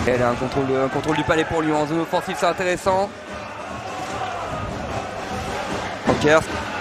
Et là, un contrôle du Palais pour Lyon en zone offensive, c'est intéressant. Ankers.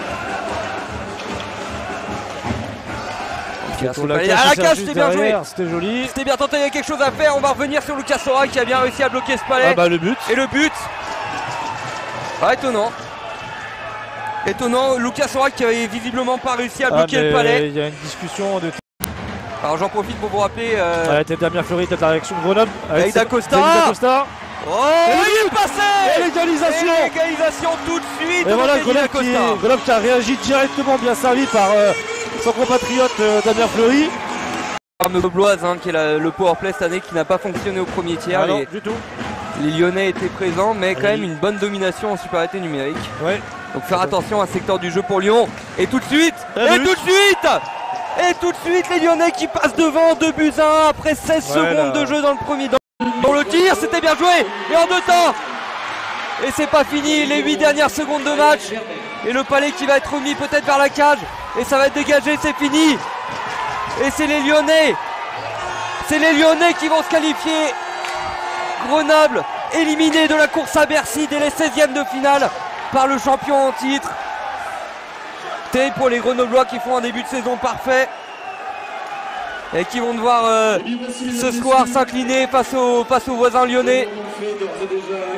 À la cage, c'était bien joué. C'était joli. C'était bien tenté, il y a quelque chose à faire. On va revenir sur Lucas Sorak qui a bien réussi à bloquer ce Palais. Ah bah le but. Et le but. Ah, étonnant. Étonnant, Lucas Sorak qui avait visiblement pas réussi à bloquer le Palais. Il y a une discussion de... Alors j'en profite pour vous rappeler... tête Damien Fleury, tête la réaction de Grenoble. Avec Dacosta. Oh, il est passé. L'égalisation tout de suite. Et voilà, Grenoble qui a réagi directement, bien servi par son compatriote Damien Fleury. Arme gauloise qui est le powerplay cette année qui n'a pas fonctionné au premier tiers. Ah non, du tout. Les Lyonnais étaient présents, mais quand même une bonne domination en supériorité numérique. Ouais. Donc faire attention à un secteur du jeu pour Lyon. Et tout de suite, et tout de suite les Lyonnais qui passent devant 2-1 après 16 secondes de jeu dans le premier. Dans le tir, c'était bien joué. Et en 2 temps. Et c'est pas fini, les 8 dernières secondes de match. Et le Palais qui va être remis peut-être vers la cage. Et ça va être dégagé, c'est fini. Et c'est les Lyonnais. C'est les Lyonnais qui vont se qualifier. Grenoble éliminé de la course à Bercy dès les 16e de finale par le champion en titre. Terrible pour les Grenoblois qui font un début de saison parfait et qui vont devoir ce soir s'incliner face aux voisins lyonnais.